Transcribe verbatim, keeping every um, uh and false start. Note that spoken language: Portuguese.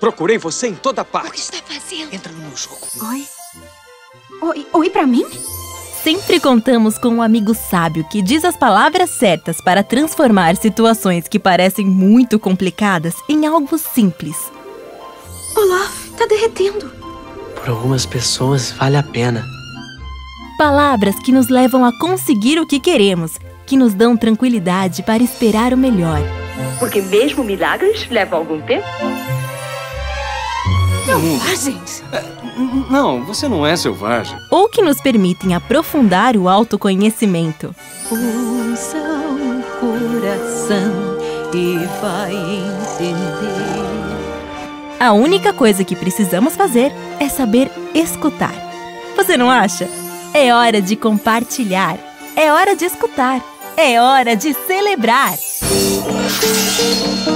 Procurei você em toda parte. O que está fazendo? Entra no meu jogo. Oi? Oi, oi pra mim? Sempre contamos com um amigo sábio que diz as palavras certas para transformar situações que parecem muito complicadas em algo simples. Olaf, tá derretendo. Por algumas pessoas vale a pena. Palavras que nos levam a conseguir o que queremos, que nos dão tranquilidade para esperar o melhor. Porque mesmo milagres levam algum tempo. Selvagens? Não, você não é selvagem. Ou que nos permitem aprofundar o autoconhecimento. Ouça o coração e vai entender. A única coisa que precisamos fazer é saber escutar. Você não acha? É hora de compartilhar. É hora de escutar. É hora de celebrar.